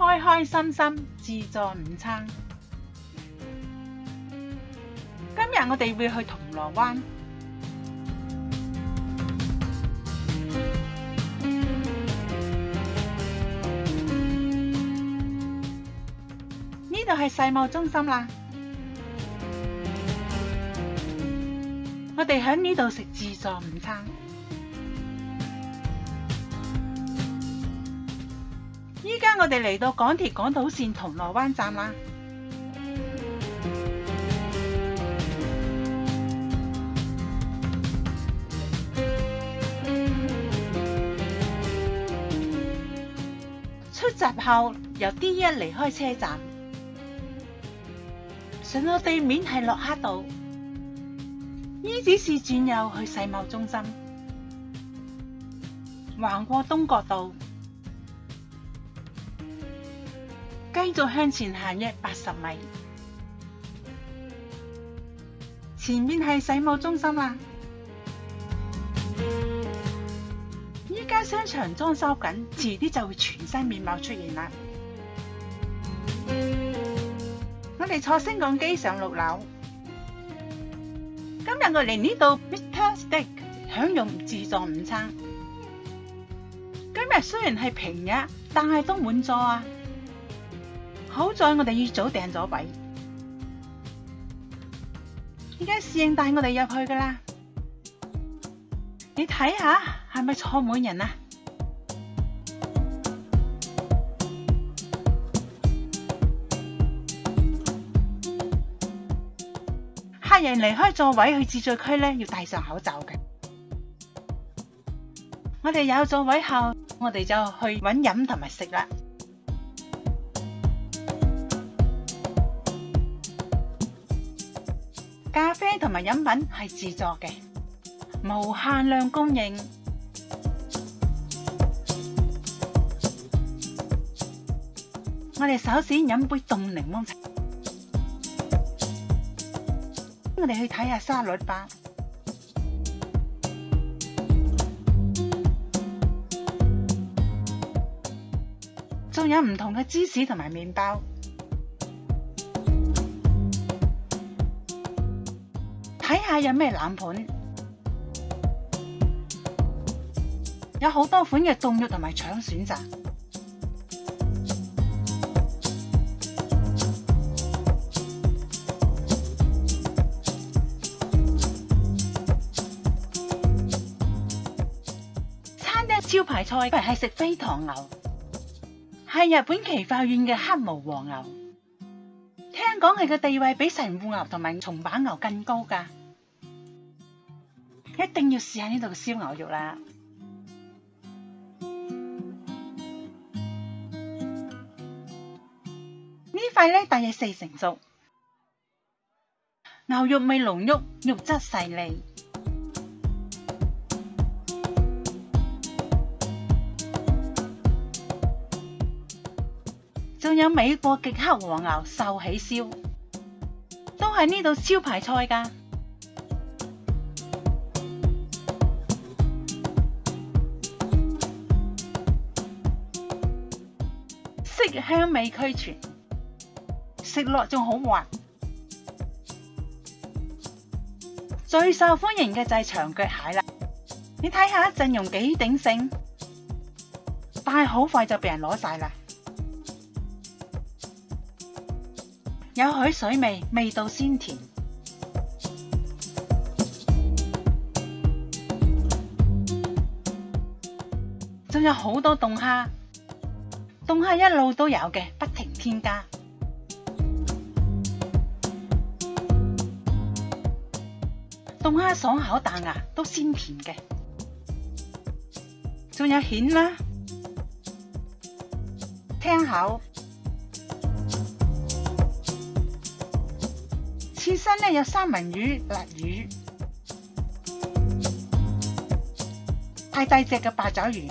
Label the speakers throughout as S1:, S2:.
S1: 開開心心自助午餐。今日我哋會去銅鑼灣。呢度係世貿中心啦。我哋喺呢度食自助午餐。依家我哋嚟到港鐵港島線銅鑼灣站啦。出閘後由 D1 離開車站，上到地面係駱克道，依指示轉右去世貿中心，橫過東角道，繼續向前行約80米，前面係世貿中心啦。依家商場裝修緊，遲啲就會全新面貌出現啦。我哋坐升降機上6樓。今日我嚟呢度 Mr. Steak 享用自助午餐。今日雖然係平日，但係都滿座啊！好在我哋預早訂咗位。依家侍應帶我哋入去噶啦。你睇下係咪坐滿人啊？客人離開座位去自助區呢，要戴上口罩嘅。我哋有座位後，我哋就去搵飲同埋食啦。咖啡同埋飲品係自助嘅，無限量供應。我哋首先飲杯凍檸檬茶。我哋去睇下沙律吧。仲有唔同嘅芝士同埋麵包。睇下有咩冷盤，有好多款嘅凍肉同埋腸選擇。餐廳招牌菜係食飛糖牛，係日本岐阜縣嘅黑毛和牛。聽講佢嘅地位比神戶牛同埋松阪牛更高㗎。一定要試下呢度嘅燒牛肉啦！呢塊呢大約4成熟，牛肉味濃郁，肉質細膩。仲有美國極黑和牛壽喜燒，都係呢度招牌菜㗎。色香味俱全，食落仲好滑。最受歡迎嘅就係長腳蟹啦，你睇下陣容幾鼎盛，但係好快就被人攞晒啦。有海水味，味道鮮甜。仲有好多凍蝦。凍蝦一路都有嘅，不停添加。凍蝦爽口彈牙，都鮮甜嘅。仲有蜆啦，青口。刺身呢有三文魚、辣魚，太大隻嘅八爪魚。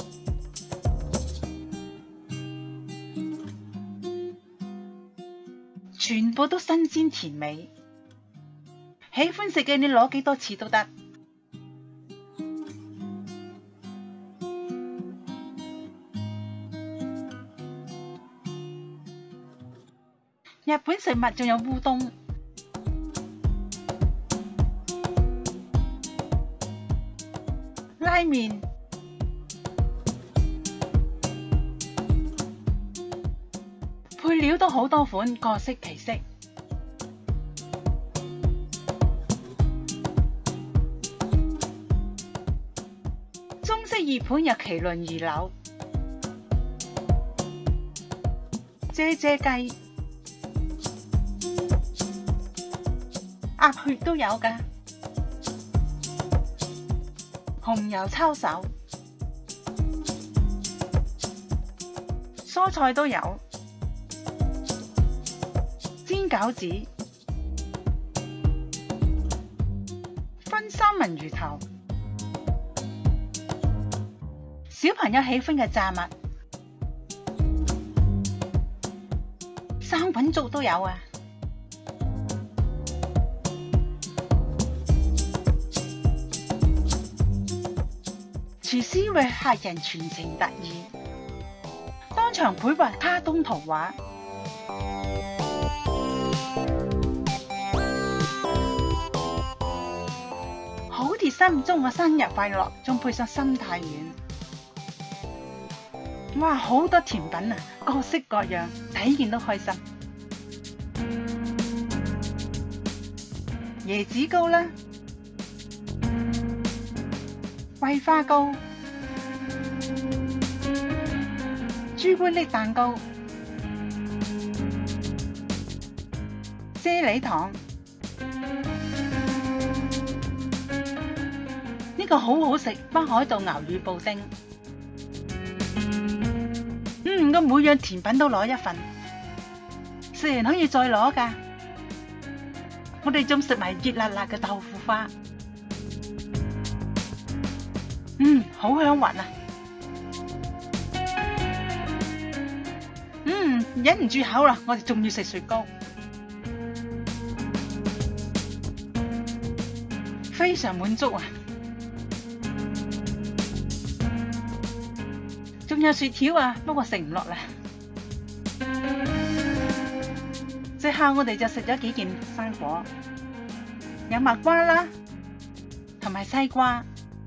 S1: 全部都新鮮甜美，喜歡食嘅你攞幾多次都得。 日本食物仲有烏冬、拉麵、配料都好多款，各式其式。中式熱盤有麒麟魚柳、啫啫雞、鴨血都有㗎，紅油抄手，蔬菜都有，煎餃子、分三文魚頭，小朋友喜歡嘅炸物，生滾粥都有啊！廚師為客人傳情達意，當場繪畫卡通圖畫，好貼心，祝我生日快樂，仲配上心太軟。哇，好多甜品啊，各式各樣，睇見都開心。椰子糕啦，桂花糕、朱古力蛋糕、啫喱糖，呢個好好食，北海道牛乳布丁。咁每樣甜品都攞一份，食完可以再攞㗎。我哋仲食埋熱辣辣嘅豆腐花，好香滑啊！忍唔住口啦，我哋仲要食雪糕，非常滿足啊！仲有雪條啊，不過食唔落啦。最後我哋就食咗幾件生果，有蜜瓜啦，同埋西瓜。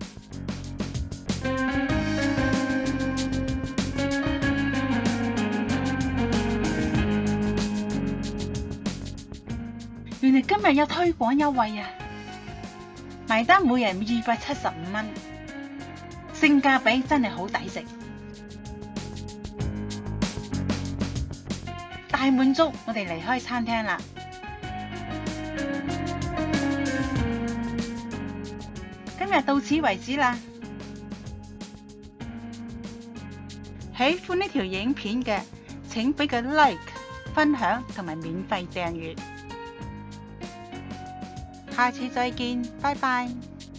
S1: 原來今日有推廣優惠啊！埋單每人275蚊，性價比真係好抵食。大滿足，我哋離開餐廳啦。今日到此為止啦。喜歡呢條影片嘅，請俾個 like、分享同埋免費訂閱。下次再見，拜拜。